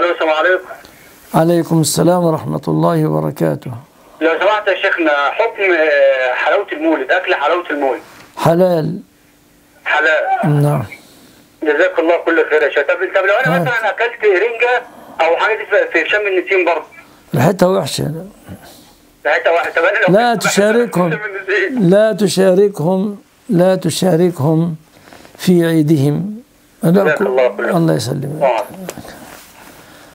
الو السلام عليكم. عليكم السلام ورحمة الله وبركاته. لو سمحت يا شيخنا، حكم حلاوة المولد، أكل حلاوة المولد. حلال. حلال. نعم. جزاك الله كل خير يا شيخ. طب لو أنا مثلا أكلت رنجة أو حاجة في شم النسيم برضه. ريحتها وحشة. ريحتها وحشة. طب أنا لو لا تشاركهم في عيدهم. جزاك الله كل خير. الله يسلمك.